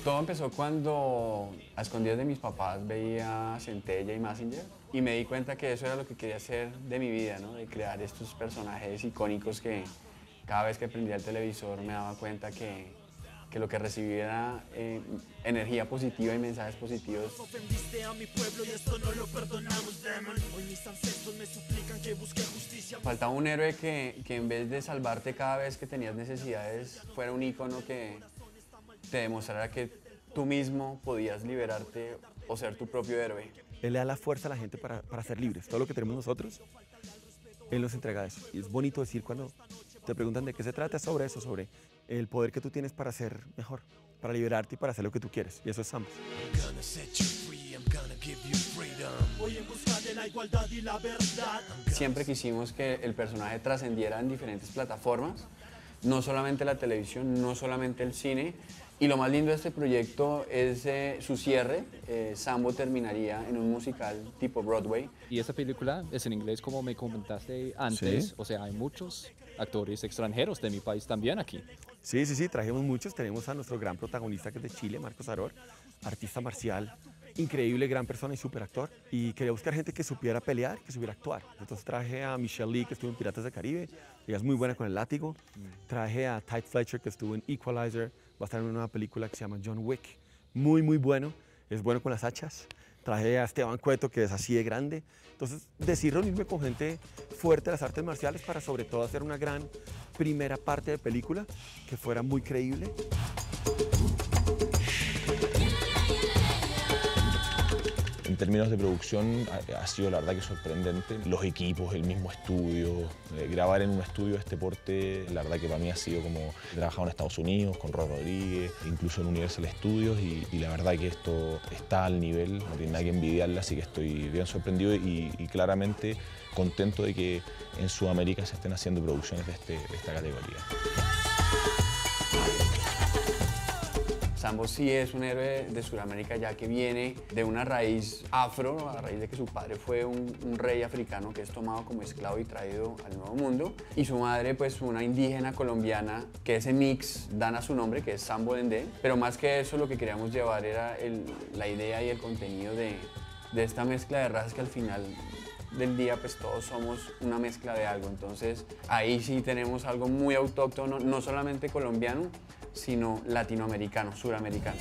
Todo empezó cuando a escondidas de mis papás veía Centella y Mazinger y me di cuenta que eso era lo que quería hacer de mi vida, ¿no? De crear estos personajes icónicos que cada vez que prendía el televisor me daba cuenta que lo que recibía era energía positiva y mensajes positivos. Ofendiste a mi pueblo y esto no lo perdonamos, demon. Hoy mis ancestros me suplican que busque justicia. Faltaba un héroe que en vez de salvarte cada vez que tenías necesidades, fuera un ícono que te demostrara que tú mismo podías liberarte o ser tu propio héroe. Él le da la fuerza a la gente para ser libres. Todo lo que tenemos nosotros, Él nos entrega eso. Y es bonito decir cuando te preguntan de qué se trata, sobre eso, sobre el poder que tú tienes para ser mejor, para liberarte y para hacer lo que tú quieres. Y eso es Sambo. Voy en busca de la igualdad y la verdad. Siempre quisimos que el personaje trascendiera en diferentes plataformas, no solamente la televisión, no solamente el cine. Y lo más lindo de este proyecto es su cierre. Sambo terminaría en un musical tipo Broadway. Y esta película es en inglés, como me comentaste antes. Sí. O sea, hay muchos actores extranjeros de mi país también aquí. Sí, trajimos muchos. Tenemos a nuestro gran protagonista que es de Chile, Marcos Aror, artista marcial, increíble, gran persona y superactor. Y quería buscar gente que supiera pelear, que supiera actuar. Entonces traje a Michelle Lee, que estuvo en Piratas del Caribe. Ella es muy buena con el látigo. Traje a Tye Fletcher, que estuvo en Equalizer. Va a estar en una nueva película que se llama John Wick. Muy bueno. Es bueno con las hachas. Traje a Esteban Cueto, que es así de grande. Entonces, decidí reunirme con gente fuerte de las artes marciales para sobre todo hacer una gran primera parte de película que fuera muy creíble. En términos de producción ha sido la verdad que sorprendente. Los equipos, el mismo estudio, grabar en un estudio de este porte, la verdad que para mí ha sido como he trabajado en Estados Unidos con Rod Rodríguez, incluso en Universal Studios y la verdad que esto está al nivel, no tiene nada que envidiarle, así que estoy bien sorprendido y claramente contento de que en Sudamérica se estén haciendo producciones de esta categoría. Sambo sí es un héroe de Sudamérica ya que viene de una raíz afro, a raíz de que su padre fue un rey africano que es tomado como esclavo y traído al Nuevo Mundo y su madre pues una indígena colombiana que ese mix dan a su nombre que es Sambo Dendé, pero más que eso lo que queríamos llevar era la idea y el contenido de esta mezcla de razas que al final del día pues todos somos una mezcla de algo, entonces ahí sí tenemos algo muy autóctono, no solamente colombiano, sino latinoamericano, suramericano.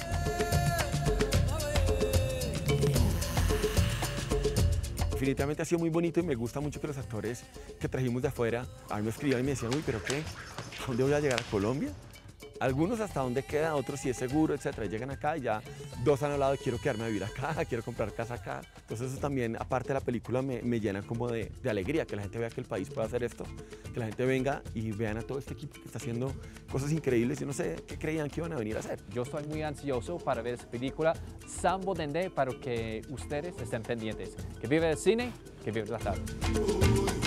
Definitivamente ha sido muy bonito y me gusta mucho que los actores que trajimos de afuera a mí me escribían y me decían, uy, ¿pero qué? ¿A dónde voy a llegar? ¿A Colombia? Algunos hasta dónde queda, otros si es seguro, etcétera. Llegan acá y ya dos han hablado de quiero quedarme a vivir acá, quiero comprar casa acá. Entonces eso también, aparte de la película, me llena como de alegría, que la gente vea que el país puede hacer esto, que la gente venga y vean a todo este equipo que está haciendo cosas increíbles. Yo no sé qué creían que iban a venir a hacer. Yo estoy muy ansioso para ver esta película Sambo Dendé para que ustedes estén pendientes. Que vive el cine, que vive la tarde.